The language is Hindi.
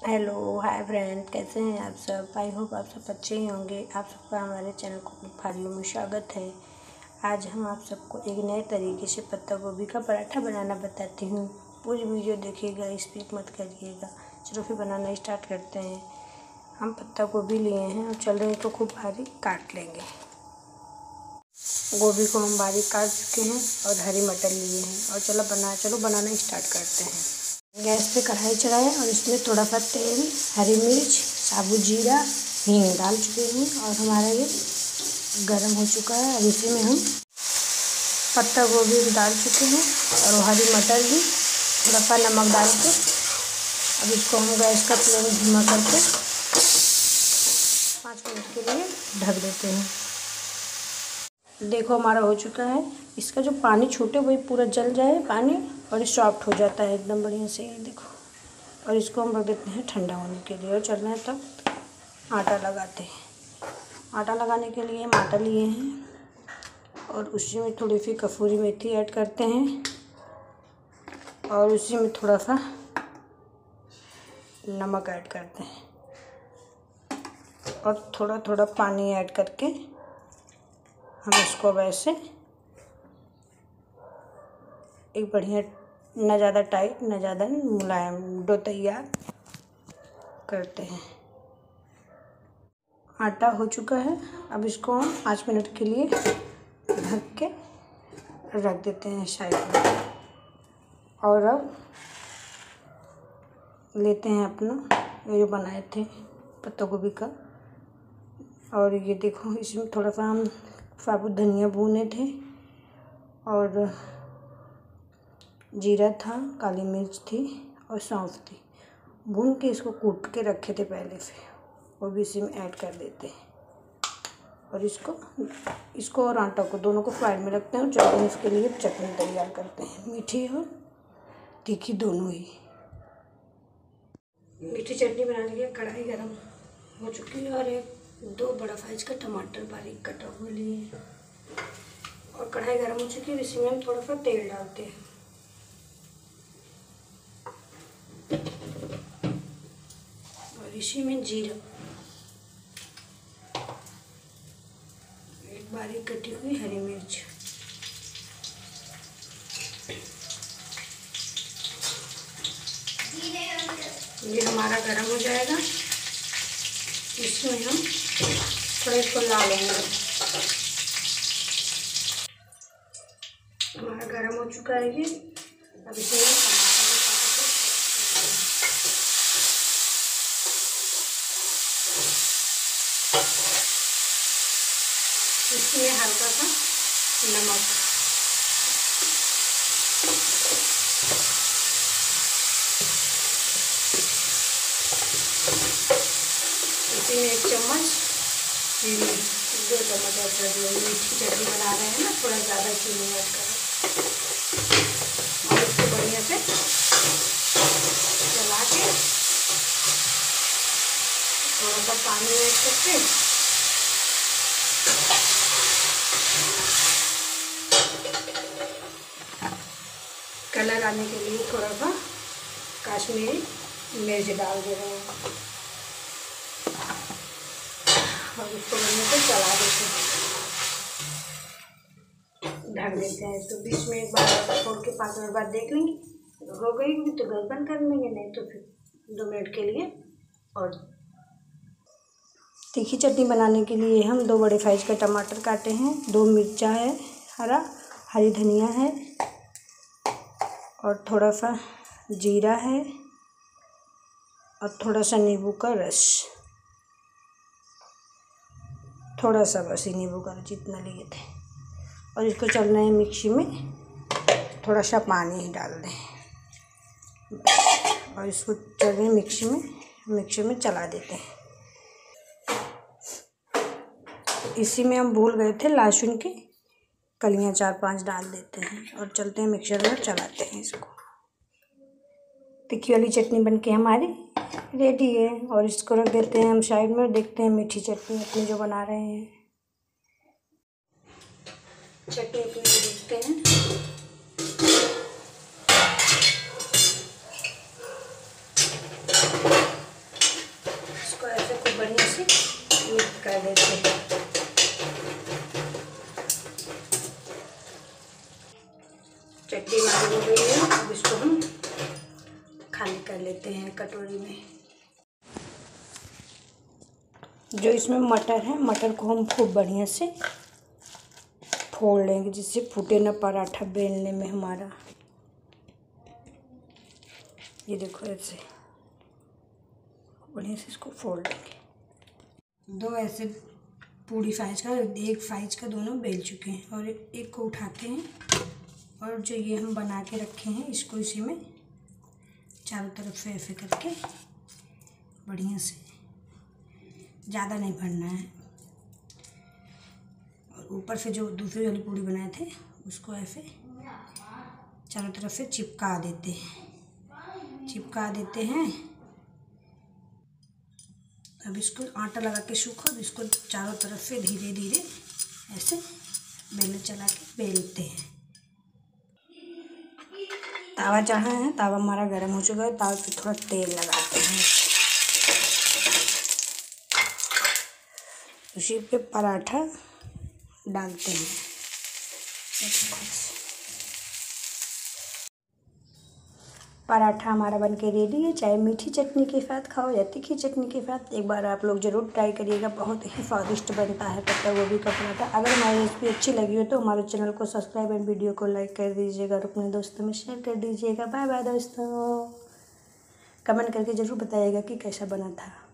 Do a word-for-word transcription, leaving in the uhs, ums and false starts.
हेलो हाय फ्रेंड, कैसे हैं आप सब। आई होप आप सब अच्छे ही होंगे। आप सबका हमारे चैनल को फारियों में स्वागत है। आज हम आप सबको एक नए तरीके से पत्ता गोभी का पराठा बनाना बताती हूँ। पूरी वीडियो देखिएगा, स्किप मत करिएगा। चलो फिर बनाना स्टार्ट करते हैं। हम पत्ता गोभी लिए हैं और चल रहे को खूब बारीक काट लेंगे। गोभी को हम बारीक काट चुके हैं और हरी मटर लिए हैं और चलो बना चलो बनाना स्टार्ट करते हैं। गैस पे कढ़ाई चढ़ाया और इसमें थोड़ा सा तेल, हरी मिर्च, साबुत जीरा, हींग डाल चुके हैं और हमारा ये गरम हो चुका है। अब इसी में हम पत्ता गोभी डाल चुके हैं और हरी मटर भी, थोड़ा सा नमक डाल के अब इसको हम गैस का फ्लेम धीमा करके पाँच मिनट के लिए ढक देते हैं। देखो हमारा हो चुका है। इसका जो पानी छूटे वही पूरा जल जाए पानी और ये सॉफ्ट हो जाता है एकदम बढ़िया से। ये देखो, और इसको हम रख देते हैं ठंडा होने के लिए और चल रहे हैं तब आटा लगाते हैं। आटा लगाने के लिए हम आटा लिए हैं और उसी में थोड़ी सी कसूरी मेथी ऐड करते हैं और उसी में थोड़ा सा नमक ऐड करते हैं और थोड़ा थोड़ा पानी ऐड करके हम इसको वैसे एक बढ़िया, न ज़्यादा टाइट न ज़्यादा मुलायम डो तैयार करते हैं। आटा हो चुका है। अब इसको हम पाँच मिनट के लिए ढक के रख देते हैं साइड में। और अब लेते हैं अपना ये जो बनाए थे पत्ता गोभी का, और ये देखो इसमें थोड़ा सा हम साबुत धनिया भूने थे और जीरा था, काली मिर्च थी और सौंफ थी। भून के इसको कूट के रखे थे पहले से, वो भी इसी में ऐड कर देते हैं और इसको इसको और आटा को दोनों को साइड में रखते हैं और चटनी इसके लिए चटनी तैयार करते हैं, मीठी और तीखी दोनों ही। मीठी चटनी बनाने के लिए कढ़ाई गरम हो चुकी है और एक दो बड़ा साइज का टमाटर बारीक कटा हुआ लिए और कढ़ाई गरम हो चुकी है। इसी में हम थोड़ा सा तेल डालते हैं और इसी में जीरा, एक बारीक कटी हुई हरी मिर्च, ये हमारा गरम हो जाएगा। इसमें हम थोड़ा इसको ला लेंगे। हमारा गरम हो चुका है ये। अब इसमें इसमें हल्का सा नमक, इसी में एक चम्मच चीनी, दो चम्मच ऐड कर दिया। मीठी चटनी बना रहे हैं ना, थोड़ा ज़्यादा चीनी ऐड करें और इसको बढ़िया से चला के थोड़ा सा पानी ऐड करके कलर आने के लिए थोड़ा सा कश्मीरी मिर्च डाल दे रहे हैं और इसको बढ़िया से चला देते हैं, ढक देते हैं। तो बीच में एक बार छोड़ के पाँच मिनट बाद देख लेंगे, हो गई तो गैस बंद कर लेंगे, नहीं तो फिर दो मिनट के लिए। और तीखी चटनी बनाने के लिए हम दो बड़े साइज का टमाटर काटे हैं, दो मिर्चा है हरा, हरी धनिया है और थोड़ा सा जीरा है और थोड़ा सा नींबू का रस, थोड़ा सा बस ही नींबू का रस जितना लिए थे। और इसको चलना है मिक्सी में, थोड़ा सा पानी ही डाल दें और इसको चल रहे मिक्सी में मिक्सी में चला देते हैं। इसी में हम भूल गए थे लहसुन की कलियां चार पांच डाल देते हैं और चलते हैं मिक्सर में चलाते हैं इसको। तीखी वाली चटनी बनके हमारी रेडी है और इसको रख देते हैं हम साइड में और देखते हैं मीठी चटनी अपनी जो बना रहे हैं। चटनी अपनी देखते हैं। बढ़िया से मिक्स कर देते हैं। चटनी हमारी हो गई है, अब इसको हम खाली कर लेते हैं कटोरी में। जो इसमें मटर है, मटर को हम खूब बढ़िया से फोड़ लेंगे जिससे फूटे ना पराठा बेलने में हमारा। ये देखो ऐसे बढ़िया से इसको फोड़ लेंगे। दो ऐसे पूरी साइज का, एक साइज का दोनों बेल चुके हैं और एक को उठाते हैं और जो ये हम बना के रखे हैं इसको इसी में चारों तरफ से ऐसे करके बढ़िया से, ज़्यादा नहीं भरना है, और ऊपर से जो दूसरी वाली पूड़ी बनाए थे उसको ऐसे चारों तरफ से चिपका देते हैं चिपका देते हैं। अब इसको आटा लगा के सूखा, इसको चारों तरफ से धीरे धीरे ऐसे बेलना चला के बेलते हैं। तावा चढ़ा है, तावा हमारा गर्म हो चुका है, तावा पे थोड़ा तेल लगाते हैं, उसी पे पराठा डालते हैं। पराठा हमारा बनके रेडी है, चाहे मीठी चटनी के साथ खाओ या तीखी चटनी के साथ, एक बार आप लोग ज़रूर ट्राई करिएगा, बहुत ही स्वादिष्ट बनता है पत्ता गोभी का पराठा। अगर हमारी रेसिपी अच्छी लगी हो तो हमारे चैनल को सब्सक्राइब एंड वीडियो को लाइक कर दीजिएगा और अपने दोस्तों में शेयर कर दीजिएगा। बाय बाय दोस्तों, कमेंट करके ज़रूर बताइएगा कि कैसा बना था।